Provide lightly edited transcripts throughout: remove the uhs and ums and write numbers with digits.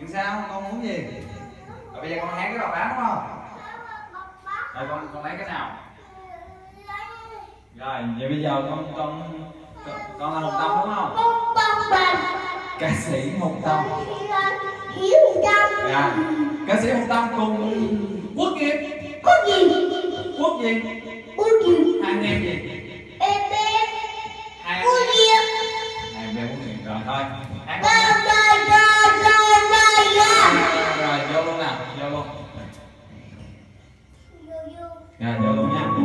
Nhưng sao con muốn gì? Rồi bây giờ con hát cái bài báo đúng không? Rồi con lấy cái nào? Rồi vậy bây giờ con là Hùng Tâm đúng không? Ca sĩ Hùng Tâm. Dạ. Ca sĩ Hùng Tâm cùng Quốc Nghiệp. Quốc gì? Quốc gì? Hai anh em gì? Hai anh em. Hai anh em Quốc Nghiệp rồi thôi. Hát rồi vô luôn nào, vô luôn. Rồi vô luôn nha.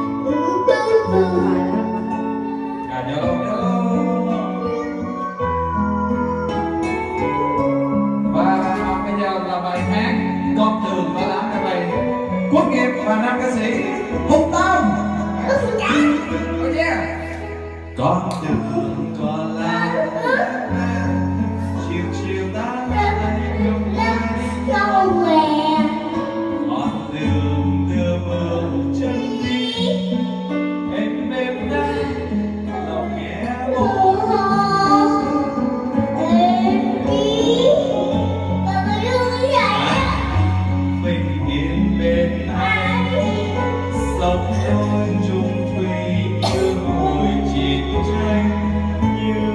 Rồi vô luôn, vô luôn. Và bây giờ là bài hát Con Đường Có Lắm là bài Quốc Nghiệp và nam ca sĩ Hùng Tâm. Oh yeah. Con đường có lắm, chiều chiều ta lại không ai. Con đường đưa bước chân đi, em đây lòng nghe buồn. Bình yên bên anh, sống đôi chung thủy yêu ngồi chiến tranh như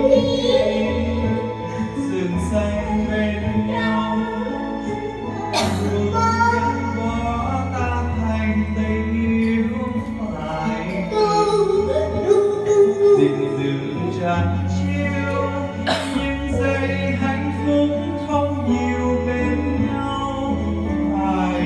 rừng xanh bên nhau. Luôn gắn bó ta thành tình yêu phải gìn giữ chặt chiêu những giây hạnh phúc không nhiều bên nhau. Phải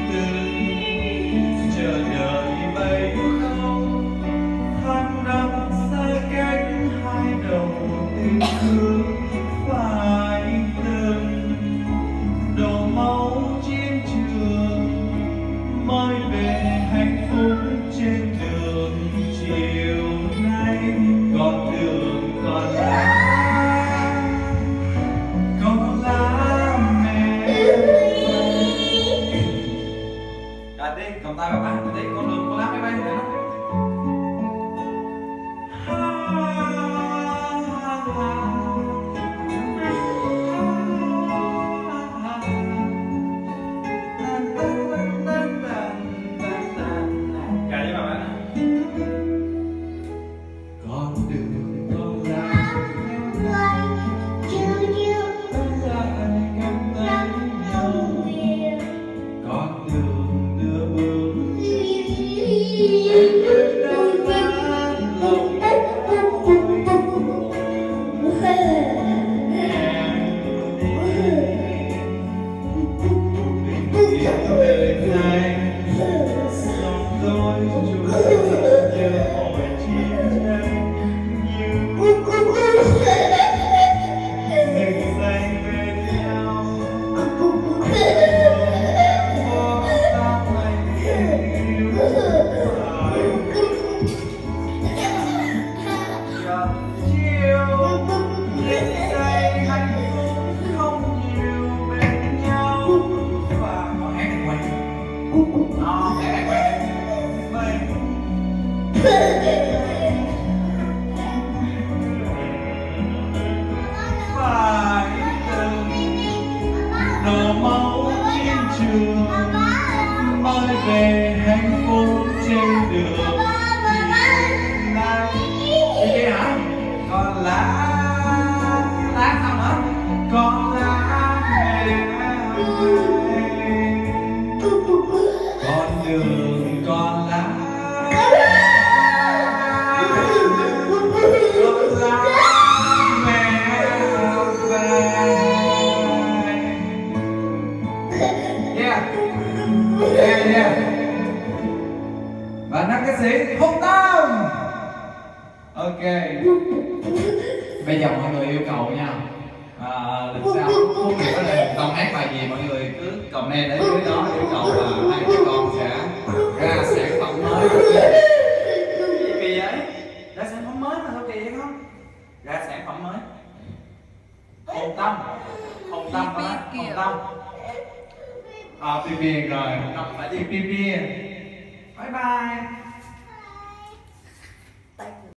từng chờ đợi bấy lâu, tháng năm xa cách hai đầu tình thương. Phải từng đổ máu chiến trường mới về hạnh phúc trên đường chiều nay. Con đường còn lá mẹ. Đi cầm tay vào bạn tí, con đường có lá máy bay rồi đó. Đổ máu chiến trường mới về hạnh phúc trên đường chiều nay. Cái hả? Còn lá sao nữa? Còn lá mẹ. Con đường còn lá. Và nam ca sĩ Hùng Tâm. Ok. Bây giờ mọi người yêu cầu nha. Lần sau không hiểu là Hùng Tâm hát bài gì, mọi người cứ comment ở dưới đó yêu cầu là hai cha con sẽ ra sản phẩm mới. Kỳ vậy? Ra sản phẩm mới mà sao kỳ vậy không? Ra sản phẩm mới. Hùng Tâm. Hùng Tâm hả? Hùng Tâm. Pipi rồi, Hùng Tâm phải đi Pipi. Bye bye.